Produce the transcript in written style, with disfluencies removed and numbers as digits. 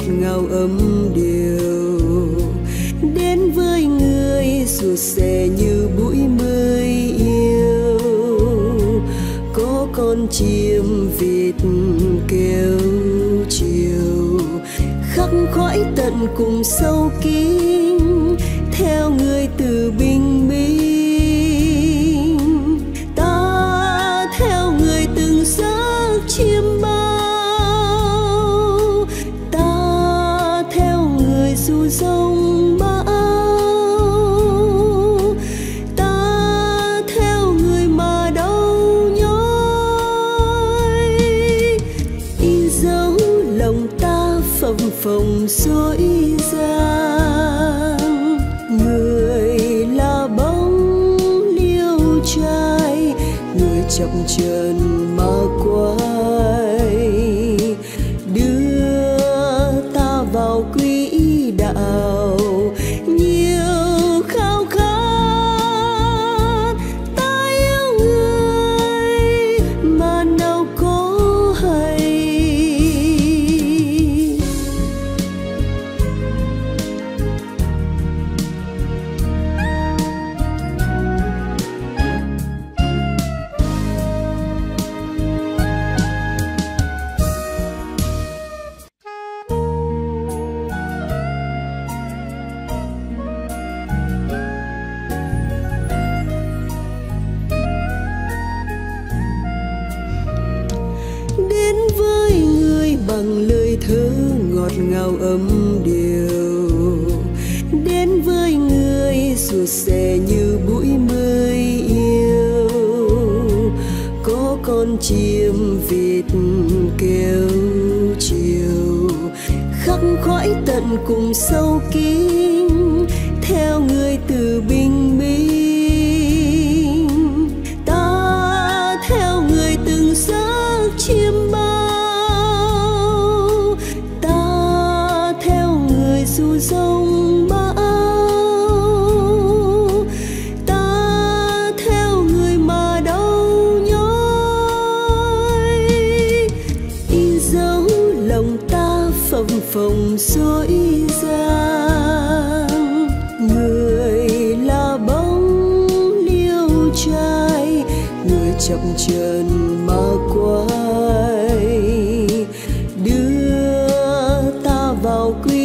ngào ấm điều, đến với người ruột rè như bụi mây yêu. Có con chim vịt kêu chiều, khắc khoải tận cùng sâu kín, theo người từ bình minh. Ta theo người từng giấc chiêm bao, ta theo người dù rông bão, ta theo người mà đau nhói. In dấu lòng ta phập phồng dối gian, người là bóng liêu trai, người chậm chân mà quay, đưa ta vào quỹ đạo. Nhiều khao khát ta yêu người mà nào có hay. Đến với người bằng lời thơ ngọt ngào ấm điều, đến với người ruột rè như bụi mây yêu. Có con chim vịt kêu chiều, khắc khoải tận cùng sâu kín, theo người từ bình minh. Ta theo người từng giấc chiêm bao, ta theo người dù rông bão, ta theo người mà đau nhói. In dấu lòng ta phập phồng dối gian, người là bóng liêu trai, người chậm chân mà quay, đưa ta vào quy